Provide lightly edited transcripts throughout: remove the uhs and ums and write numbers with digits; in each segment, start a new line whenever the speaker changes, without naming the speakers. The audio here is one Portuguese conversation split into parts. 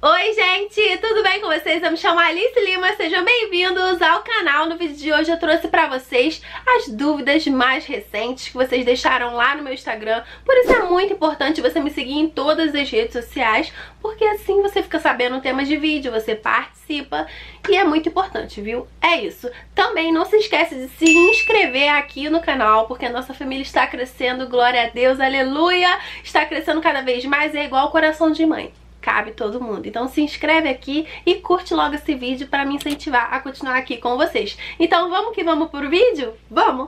Oi gente, tudo bem com vocês? Eu me chamo Alice Lima, sejam bem-vindos ao canal. No vídeo de hoje eu trouxe pra vocês as dúvidas mais recentes que vocês deixaram lá no meu Instagram. Por isso é muito importante você me seguir em todas as redes sociais, porque assim você fica sabendo temas de vídeo, você participa e é muito importante, viu? É isso. Também não se esquece de se inscrever aqui no canal, porque a nossa família está crescendo, glória a Deus, aleluia! Está crescendo cada vez mais, é igual coração de mãe. Cabe todo mundo. Então se inscreve aqui e curte logo esse vídeo para me incentivar a continuar aqui com vocês. Então vamos que vamos pro vídeo? Vamos!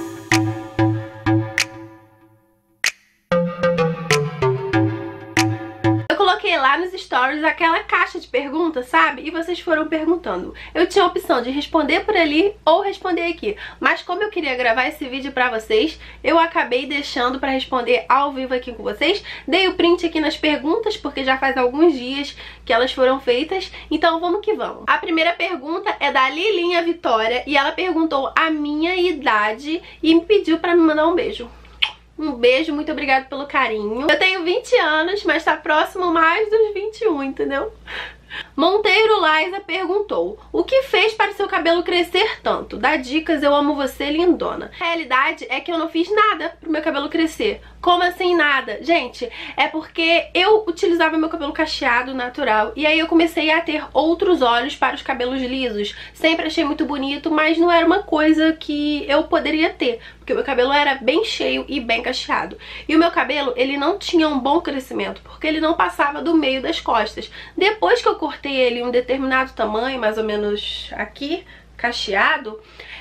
Coloquei lá nos stories aquela caixa de perguntas, sabe? E vocês foram perguntando. Eu tinha a opção de responder por ali ou responder aqui. Mas como eu queria gravar esse vídeo pra vocês, eu acabei deixando pra responder ao vivo aqui com vocês. Dei o print aqui nas perguntas, porque já faz alguns dias que elas foram feitas. Então vamos que vamos. A primeira pergunta é da Lilinha Vitória e ela perguntou a minha idade e me pediu pra me mandar um beijo. Um beijo, muito obrigada pelo carinho. Eu tenho 20 anos, mas tá próximo mais dos 21, entendeu? Monteiro Liza perguntou: o que fez para o seu cabelo crescer tanto? Dá dicas, eu amo você, lindona. A realidade é que eu não fiz nada pro meu cabelo crescer. Como assim nada? Gente, é porque eu utilizava meu cabelo cacheado natural e aí eu comecei a ter outros olhos para os cabelos lisos. Sempre achei muito bonito, mas não era uma coisa que eu poderia ter, porque o meu cabelo era bem cheio e bem cacheado. E o meu cabelo, ele não tinha um bom crescimento, porque ele não passava do meio das costas. Depois que eu cortei ele em um determinado tamanho, mais ou menos aqui, cacheado,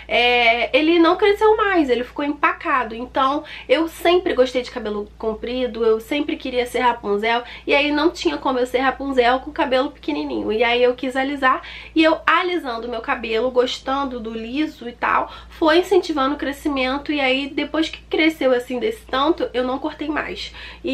ele não cresceu mais, ele ficou empacado. Então eu sempre gostei de cabelo comprido, eu sempre queria ser Rapunzel, e aí não tinha como eu ser Rapunzel com cabelo pequenininho. E aí eu quis alisar, e eu alisando meu cabelo, gostando do liso e tal, foi incentivando o crescimento. E aí depois que cresceu assim desse tanto, eu não cortei mais.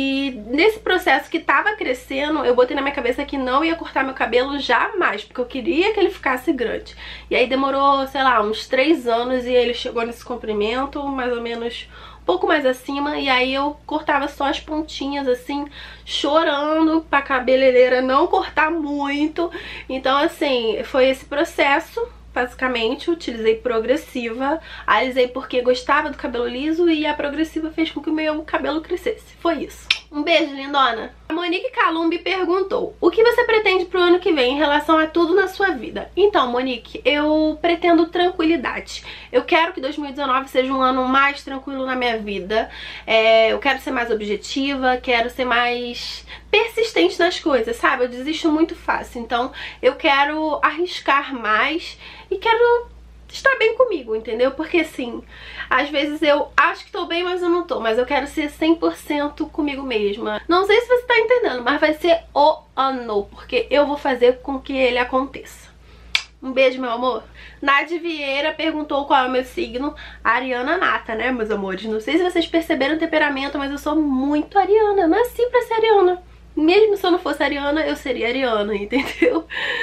E nesse processo que tava crescendo, eu botei na minha cabeça que não ia cortar meu cabelo jamais, porque eu queria que ele ficasse grande. E aí demorou, sei lá, uns 3 anos e ele chegou nesse comprimento, mais ou menos um pouco mais acima, e aí eu cortava só as pontinhas assim, chorando pra cabeleireira não cortar muito. Então assim, foi esse processo. Basicamente, utilizei progressiva, alisei porque gostava do cabelo liso e a progressiva fez com que o meu cabelo crescesse. Foi isso. Um beijo, lindona! A Monique Calumbi perguntou: o que você pretende pro ano que vem em relação a tudo na sua vida? Então, Monique, eu pretendo tranquilidade. Eu quero que 2019 seja um ano mais tranquilo na minha vida. Eu quero ser mais objetiva, quero ser mais persistente nas coisas, sabe? Eu desisto muito fácil, então eu quero arriscar mais e quero estar bem comigo, entendeu? Porque assim, às vezes eu acho que tô bem, mas eu não tô. Mas eu quero ser 100% comigo mesma. Não sei se você tá entendendo, mas vai ser o ano, porque eu vou fazer com que ele aconteça. Um beijo, meu amor. Nádia Vieira perguntou qual é o meu signo. Ariana nata, né, meus amores? Não sei se vocês perceberam o temperamento, mas eu sou muito ariana. Nasci pra ser ariana. Mesmo se eu não fosse ariana, eu seria ariana, entendeu?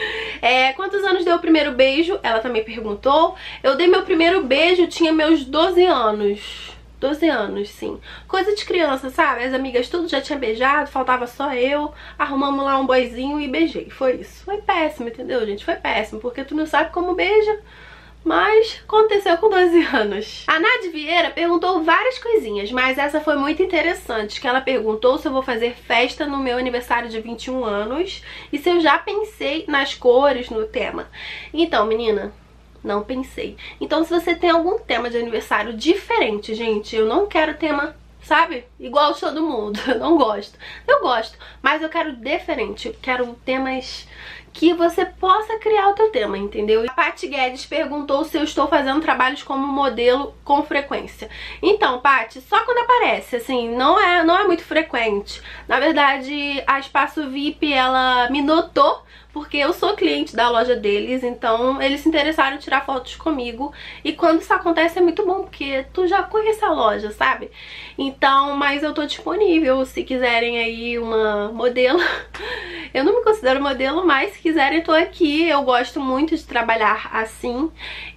Quantos anos deu o primeiro beijo? Ela também perguntou. Eu dei meu primeiro beijo, tinha meus 12 anos. 12 anos, sim. Coisa de criança, sabe? As amigas tudo já tinha beijado, faltava só eu. Arrumamos lá um boyzinho e beijei. Foi isso. Foi péssimo, entendeu, gente? Foi péssimo, porque tu não sabe como beija. Mas aconteceu com 12 anos. A Nádia Vieira perguntou várias coisinhas, mas essa foi muito interessante, que ela perguntou se eu vou fazer festa no meu aniversário de 21 anos e se eu já pensei nas cores, no tema. Então, menina, não pensei. Então, se você tem algum tema de aniversário diferente, gente, eu não quero tema, sabe? Igual todo mundo. Eu não gosto. Eu gosto, mas eu quero diferente. Eu quero temas que você possa criar o teu tema, entendeu? A Paty Guedes perguntou se eu estou fazendo trabalhos como modelo com frequência. Então, Paty, só quando aparece, assim, não é muito frequente. Na verdade, a Espaço VIP, ela me notou porque eu sou cliente da loja deles, então eles se interessaram em tirar fotos comigo. E quando isso acontece é muito bom, porque tu já conhece a loja, sabe? Então, mas eu tô disponível se quiserem aí uma modelo. Eu não me considero modelo, mas se quiserem tô aqui. Eu gosto muito de trabalhar assim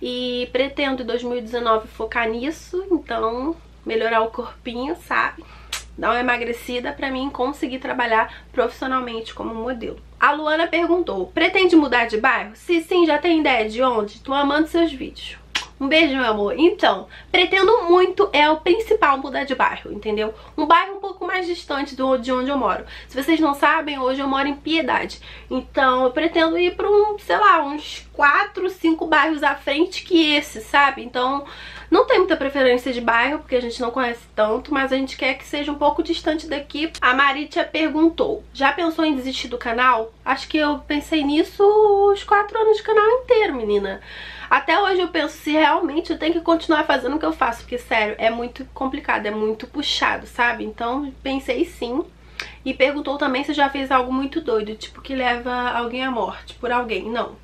e pretendo em 2019 focar nisso, então melhorar o corpinho, sabe? Dar uma emagrecida pra mim conseguir trabalhar profissionalmente como modelo. A Luana perguntou, pretende mudar de bairro? Se sim, já tem ideia de onde? Tô amando seus vídeos. Um beijo, meu amor. Então, pretendo muito, é o principal, mudar de bairro, entendeu? Um bairro um pouco mais distante de onde eu moro. Se vocês não sabem, hoje eu moro em Piedade. Então, eu pretendo ir pra sei lá, uns 4, 5 bairros à frente que esse, sabe? Então, não tem muita preferência de bairro, porque a gente não conhece tanto, mas a gente quer que seja um pouco distante daqui. A Maritia perguntou, já pensou em desistir do canal? Acho que eu pensei nisso os 4 anos de canal inteiro, menina. Até hoje eu penso se realmente eu tenho que continuar fazendo o que eu faço, porque, sério, é muito complicado, é muito puxado, sabe? Então, pensei sim. E perguntou também se eu já fez algo muito doido, tipo que leva alguém à morte por alguém.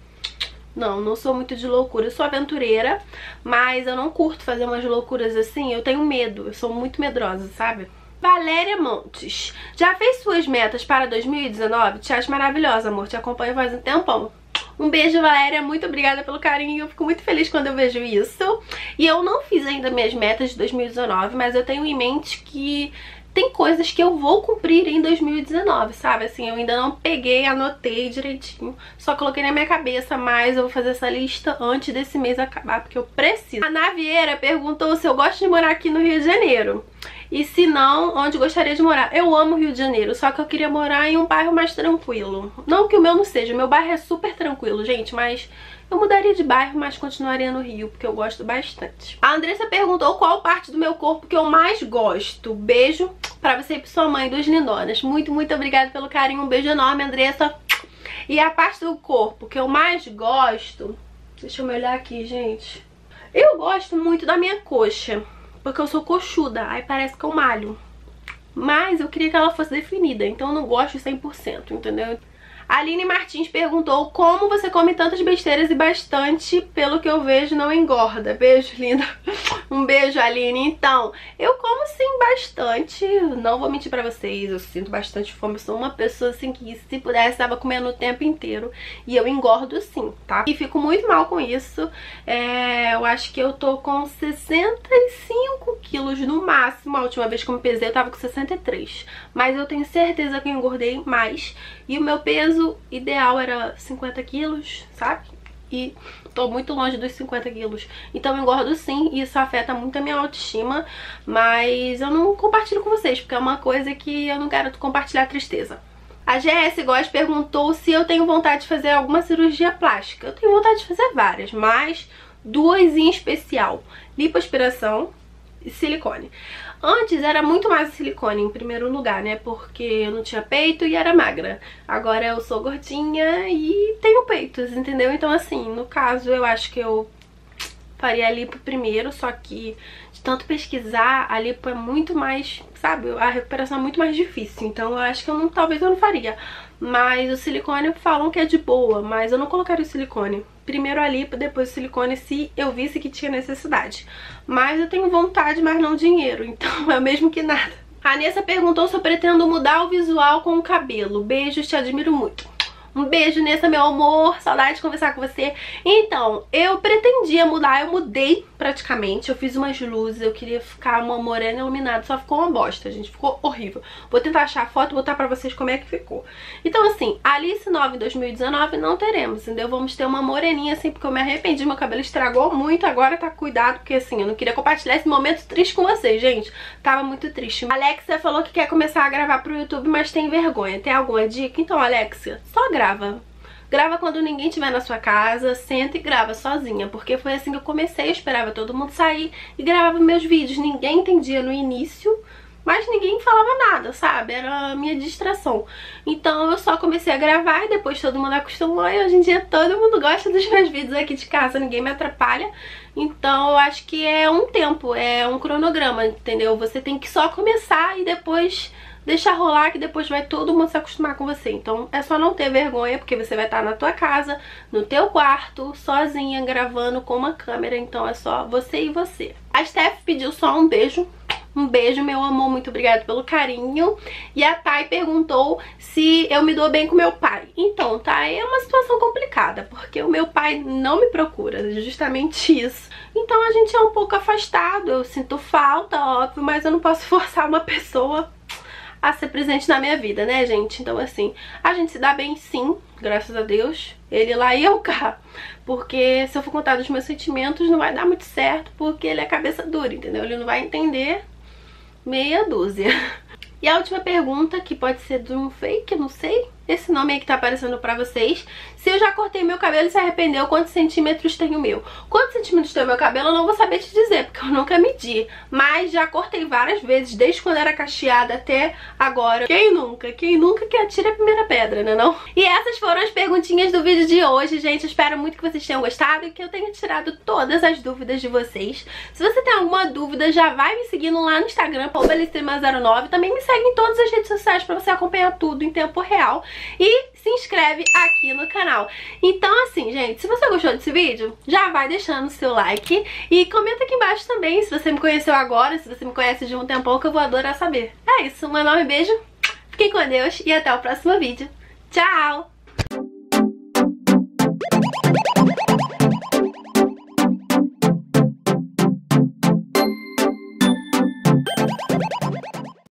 Não sou muito de loucura. Eu sou aventureira, mas eu não curto fazer umas loucuras assim. Eu tenho medo, eu sou muito medrosa, sabe? Valéria Montes, já fez suas metas para 2019? Te acho maravilhosa, amor, te acompanho faz um tempão. Um beijo, Valéria, muito obrigada pelo carinho, eu fico muito feliz quando eu vejo isso. E eu não fiz ainda minhas metas de 2019, mas eu tenho em mente que tem coisas que eu vou cumprir em 2019, sabe? Assim, eu ainda não peguei, anotei direitinho, só coloquei na minha cabeça, mas eu vou fazer essa lista antes desse mês acabar, porque eu preciso. A Navieira perguntou se eu gosto de morar aqui no Rio de Janeiro. E se não, onde gostaria de morar? Eu amo Rio de Janeiro, só que eu queria morar em um bairro mais tranquilo. Não que o meu não seja, o meu bairro é super tranquilo, gente, mas eu mudaria de bairro, mas continuaria no Rio, porque eu gosto bastante. A Andressa perguntou qual parte do meu corpo que eu mais gosto. Beijo pra você e pra sua mãe, 2 lindonas. Muito, muito obrigada pelo carinho, um beijo enorme, Andressa. E a parte do corpo que eu mais gosto... Deixa eu me olhar aqui, gente. Eu gosto muito da minha coxa, porque eu sou coxuda, aí parece que eu malho. Mas eu queria que ela fosse definida, então eu não gosto 100%, entendeu? A Aline Martins perguntou como você come tantas besteiras e bastante, pelo que eu vejo, não engorda. Beijo, linda. Um beijo, Aline. Então, eu como sim bastante, não vou mentir pra vocês, eu sinto bastante fome. Eu sou uma pessoa assim que se pudesse tava comendo o tempo inteiro e eu engordo sim, tá? E fico muito mal com isso. Eu acho que eu tô com 65 quilos no máximo. A última vez que eu me pesei eu tava com 63. Mas eu tenho certeza que eu engordei mais. E o meu peso ideal era 50 quilos, sabe? E tô muito longe dos 50 quilos. Então eu engordo sim, e isso afeta muito a minha autoestima. Mas eu não compartilho com vocês, porque é uma coisa que eu não quero compartilhar tristeza. A GS Góes perguntou se eu tenho vontade de fazer alguma cirurgia plástica. Eu tenho vontade de fazer várias, mas 2 em especial: lipoaspiração e silicone. Antes era muito mais silicone em primeiro lugar, né? Porque eu não tinha peito e era magra. Agora eu sou gordinha e tenho peitos, entendeu? Então assim, no caso eu acho que eu faria a lipo primeiro, só que de tanto pesquisar, a lipo é muito mais, sabe? A recuperação é muito mais difícil, então eu acho que talvez eu não faria. Mas o silicone falam que é de boa, mas eu não colocaria o silicone. Primeiro a lipo, depois o silicone, se eu visse que tinha necessidade. Mas eu tenho vontade, mas não dinheiro, então é o mesmo que nada. A Nessa perguntou se eu pretendo mudar o visual com o cabelo. Beijos, te admiro muito. Um beijo, Nessa, meu amor, saudade de conversar com você. Então, eu pretendia mudar, eu mudei praticamente. Eu fiz umas luzes, eu queria ficar uma morena iluminada, só ficou uma bosta, gente, ficou horrível. Vou tentar achar a foto e botar pra vocês como é que ficou. Então assim, Alice 9 em 2019 não teremos, entendeu? Vamos ter uma moreninha assim, porque eu me arrependi, meu cabelo estragou muito, agora tá cuidado, porque assim, eu não queria compartilhar esse momento triste com vocês, gente. Tava muito triste. A Alexia falou que quer começar a gravar pro YouTube, mas tem vergonha. Tem alguma dica? Então, Alexia, só grava. Grava quando ninguém estiver na sua casa, senta e grava sozinha, porque foi assim que eu comecei, eu esperava todo mundo sair e gravava meus vídeos. Ninguém entendia no início, mas ninguém falava nada, sabe? Era a minha distração. Então eu só comecei a gravar e depois todo mundo acostumou e hoje em dia todo mundo gosta dos meus vídeos aqui de casa, ninguém me atrapalha. Então eu acho que é um tempo, é um cronograma, entendeu? Você tem que só começar e depois deixar rolar, que depois vai todo mundo se acostumar com você. Então é só não ter vergonha, porque você vai estar na tua casa, no teu quarto, sozinha, gravando com uma câmera. Então é só você e você. A Steph pediu só um beijo. Um beijo, meu amor, muito obrigada pelo carinho. E a Thay perguntou se eu me dou bem com meu pai. Então, Thay, é uma situação complicada, porque o meu pai não me procura, justamente isso. Então a gente é um pouco afastado, eu sinto falta, óbvio, mas eu não posso forçar uma pessoa a ser presente na minha vida, né, gente? Então, assim, a gente se dá bem sim, graças a Deus. Ele lá e eu cá. Porque se eu for contar dos meus sentimentos, não vai dar muito certo, porque ele é cabeça dura, entendeu? Ele não vai entender meia dúzia. E a última pergunta, que pode ser de um fake, não sei, esse nome aí que tá aparecendo pra vocês: se eu já cortei meu cabelo e se arrependeu, quantos centímetros tem o meu? Quantos centímetros tem o meu cabelo eu não vou saber te dizer, porque eu nunca medi. Mas já cortei várias vezes, desde quando era cacheada até agora. Quem nunca? Quem nunca que atira a primeira pedra, né não? E essas foram as perguntinhas do vídeo de hoje, gente. Eu espero muito que vocês tenham gostado e que eu tenha tirado todas as dúvidas de vocês. Se você tem alguma dúvida, já vai me seguindo lá no Instagram, @Listrema09. Também me segue em todas as redes sociais pra você acompanhar tudo em tempo real. E se inscreve aqui no canal. Então assim, gente, se você gostou desse vídeo, já vai deixando o seu like e comenta aqui embaixo também se você me conheceu agora, se você me conhece de um tempão, que eu vou adorar saber. É isso, um enorme beijo, fiquem com Deus e até o próximo vídeo. Tchau!